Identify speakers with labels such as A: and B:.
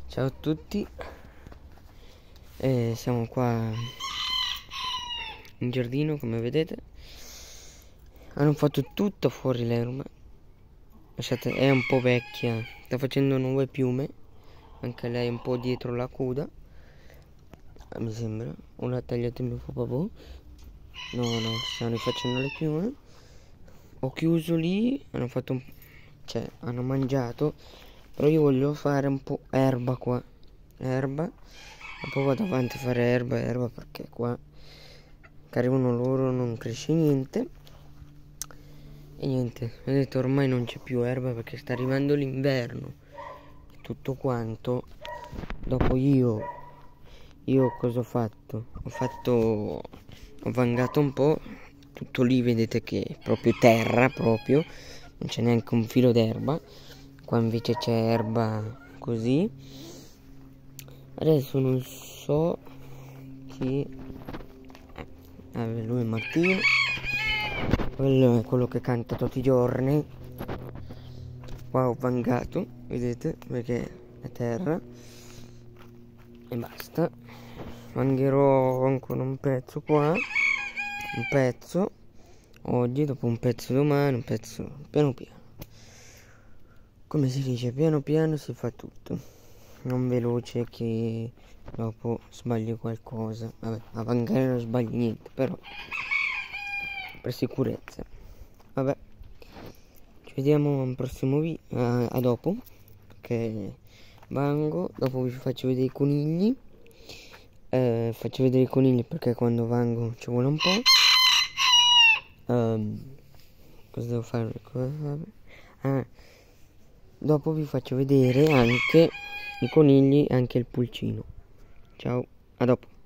A: Ciao a tutti, siamo qua in giardino, come vedete. Hanno fatto tutto fuori l'erba. Lasciate, è un po' vecchia, sta facendo nuove piume, anche lei un po' dietro la coda, mi sembra. O l'ha tagliato il mio papà. No, stanno rifacendo le piume. Ho chiuso lì, hanno fatto hanno mangiato, però io voglio fare un po' erba qua, erba, e poi vado avanti a fare erba perché qua che arrivano loro non cresce niente. E niente, vedete, ormai non c'è più erba perché sta arrivando l'inverno e tutto quanto. Dopo io cosa ho fatto? Ho vangato un po', tutto lì vedete che è proprio terra, proprio non c'è neanche un filo d'erba. Qua invece c'è erba così. Adesso non so chi lui è Martino, quello è quello che canta tutti i giorni. Qua ho vangato, vedete, perché è terra e basta. Vangherò ancora un pezzo qua, un pezzo oggi, dopo un pezzo domani, un pezzo piano piano. Come si dice, piano piano si fa tutto, non veloce che dopo sbagli qualcosa. Vabbè, a vangare non sbagli niente, però per sicurezza. Vabbè, ci vediamo al prossimo video, a dopo, che vango. Dopo vi faccio vedere i conigli. Faccio vedere i conigli perché quando vango ci vuole un po'. Cosa devo fare? Dopo vi faccio vedere anche i conigli e anche il pulcino. Ciao, a dopo.